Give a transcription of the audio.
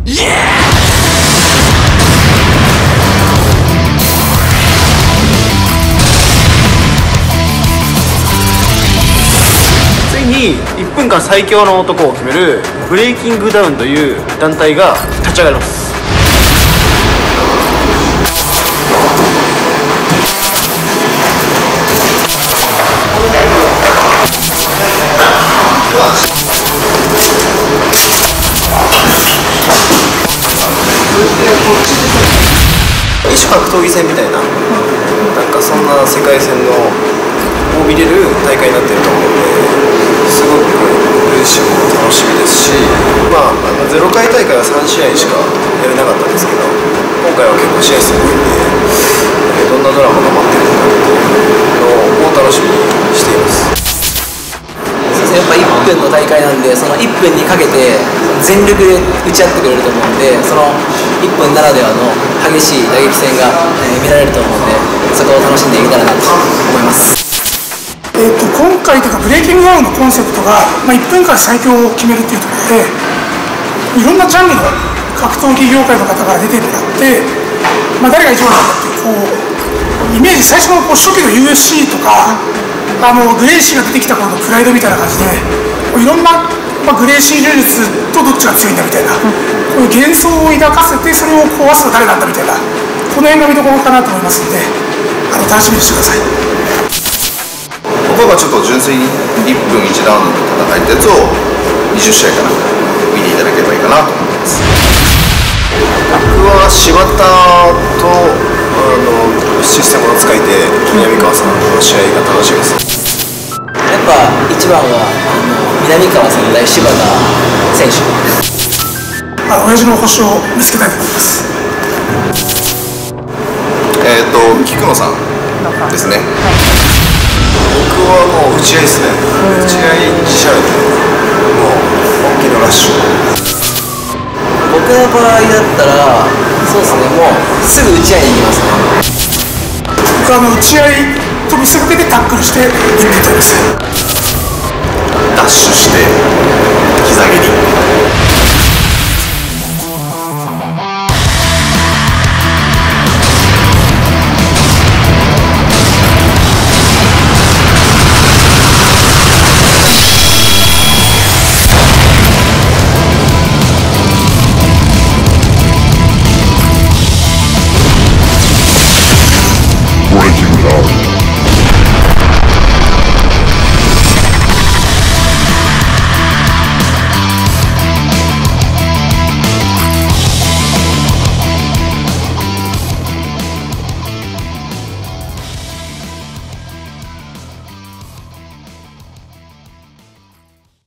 ついに1分間最強の男を決めるブレイキングダウンという団体が立ち上がります。異種格闘技戦みたいな、なんかそんな世界戦を見れる大会になってると思うので、すごく自身も楽しみですし、0回大会は3試合しかやれなかったんですけど、今回は結構試合数多いんで、どんなドラマが待ってるのかっていうのを楽しみにしています。 やっぱ1分の大会なんで、その1分にかけて全力で打ち合ってくれると思うんで、その1分ならではの激しい打撃戦が、見られると思うんで、そこを楽しんでいけたらなと思います。 今回というかブレイキングダウンのコンセプトが、1分間最強を決めるっていうところで、いろんなジャンルの格闘技業界の方から出てもらって、誰が一番なのかっていうイメージ、最初の初期の UFC とかグレイシーが出てきた頃のプライドみたいな感じで、いろんな、グレイシー柔術とどっちが強いんだみたいな、こういう幻想を抱かせて、それを壊すのは誰なんだみたいな、この辺が見どころかなと思いますので、楽しみにしてください。 僕はちょっと純粋に1分1ラウンドの戦いってやつを20試合かな見ていただければいいかなと思います。 僕は柴田とシステムを使いて南川さんの試合が楽しみです。 やっぱ一番は南川さん対柴田選手。 親父の星を見つけたいと思います。 菊野さんですね。 僕はもう打ち合いですね。打ち合い自社でもう本気のラッシュ。 僕の場合だったら、そうですね、もうすぐ打ち合いに行きますね。 僕は打ち合いと見せかけてタックルして打っていたいです。 ダッシュして膝蹴り。